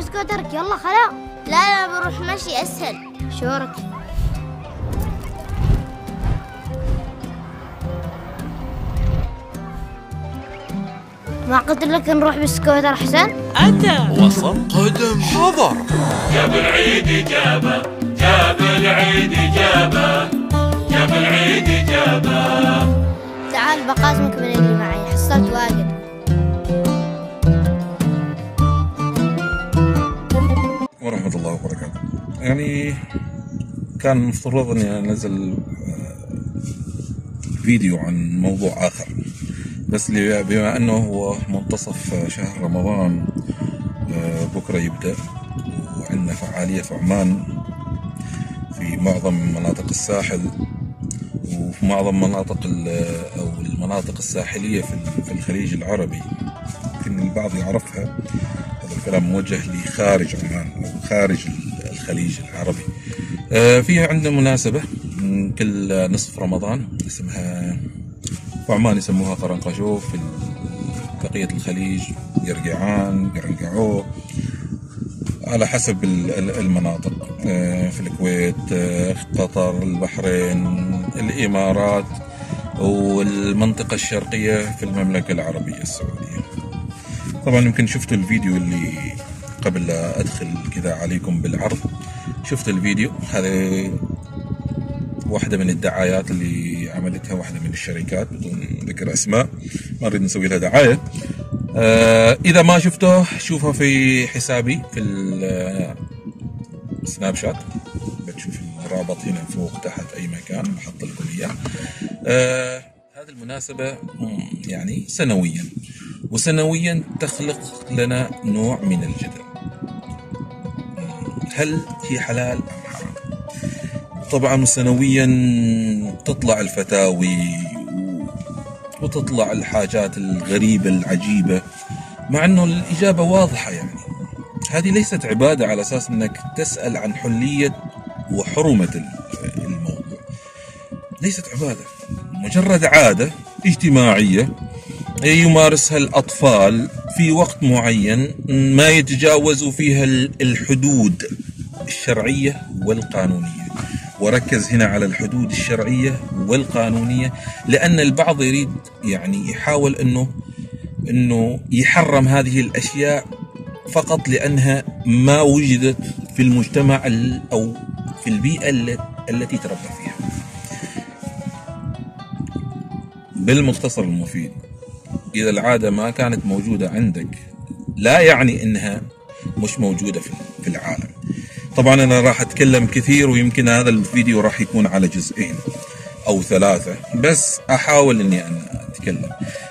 بسكوترك، يلا خلا. لا بروح مشي أسهل. شورك. ما قلت لك نروح بسكوتر أحسن؟ أتى وصل قدم حضر. جاب العيد جابه، جاب العيد جابه، جاب العيد جابه. تعال بقاسمك من اللي معي، حصلت واجد. ورحمة الله وبركاته. يعني كان مفترض اني انزل فيديو عن موضوع اخر، بس بما انه هو منتصف شهر رمضان، بكرة يبدأ، وعندنا فعالية في عمان في معظم مناطق الساحل، وفي معظم مناطق أو المناطق الساحلية في الخليج العربي. يمكن البعض يعرفها، هذا الكلام موجه لخارج عمان أو خارج الخليج العربي. فيها عندنا مناسبة كل نصف رمضان اسمها، في عمان يسموها قرنقشو، في بقية الخليج يرقعان، قرنقعو، على حسب المناطق. في الكويت، قطر، البحرين، الإمارات، والمنطقة الشرقية في المملكة العربية السعودية. طبعا يمكن شفتوا الفيديو اللي قبل لا أدخل كذا عليكم بالعرض، شفت الفيديو هذا، واحدة من الدعايات اللي عملتها واحدة من الشركات بدون ذكر أسماء، ما نريد نسوي لها دعاية. إذا ما شفته شوفه في حسابي في السناب شات، بتشوف الرابط هنا فوق تحت أي مكان بحط لكم إياه. هذه المناسبة يعني سنويا، وسنويا تخلق لنا نوع من الجدل، هل هي حلال أم حرام؟ طبعا سنويا تطلع الفتاوي وتطلع الحاجات الغريبة العجيبة، مع أنه الإجابة واضحة. يعني هذه ليست عبادة على أساس أنك تسأل عن حلية وحرمة الموضوع، ليست عبادة، مجرد عادة اجتماعية يمارسها الأطفال في وقت معين ما يتجاوز فيها الحدود الشرعية والقانونية. وركز هنا على الحدود الشرعية والقانونية، لأن البعض يريد يعني يحاول أنه يحرم هذه الأشياء فقط لأنها ما وجدت في المجتمع أو في البيئة التي تربى فيها. بالمختصر المفيد، إذا العادة ما كانت موجودة عندك لا يعني أنها مش موجودة في العالم. طبعا أنا راح أتكلم كثير، ويمكن هذا الفيديو راح يكون على جزئين أو 3، بس أحاول أني أنا أتكلم.